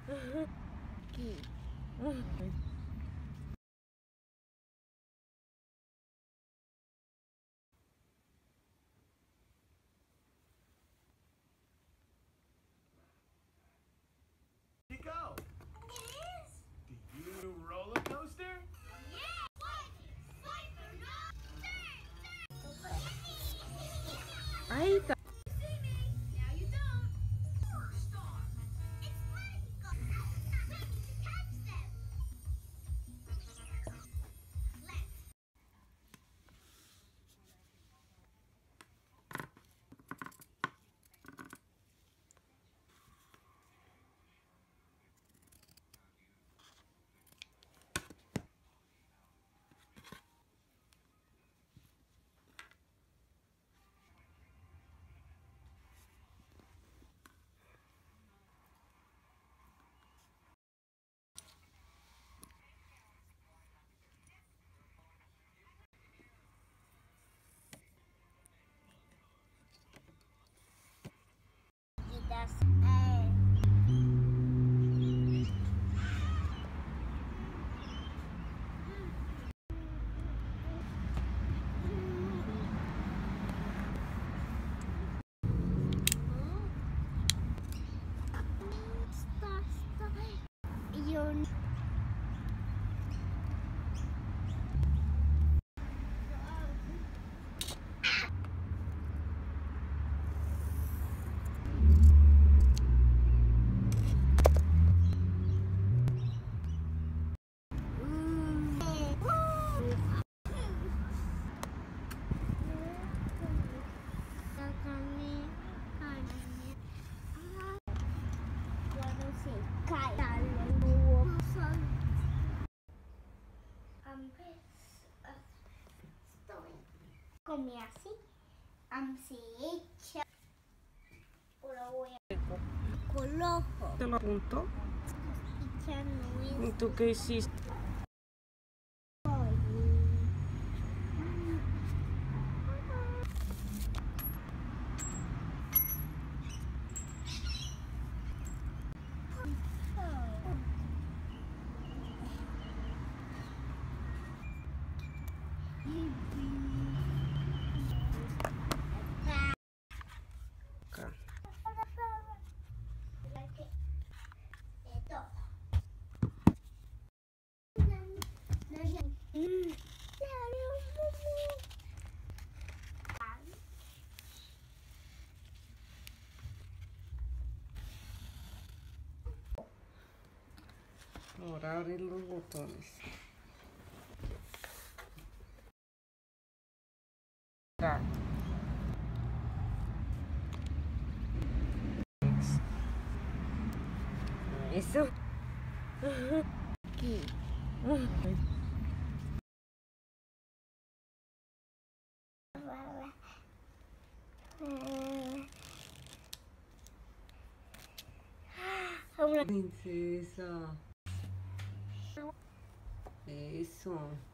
Aquí. Go. It is. Do you roller coaster? Yeah. Ahí está. You see me? Now you don't. Star. It's Michael. Time to catch them. Let's. That's You're come así, se echa por con ojo. Te lo apunto. Echando ¿Y tú qué hiciste? Acá. Ahora abrir los botones. Acá. Eso. Aquí. Princesa. Eso.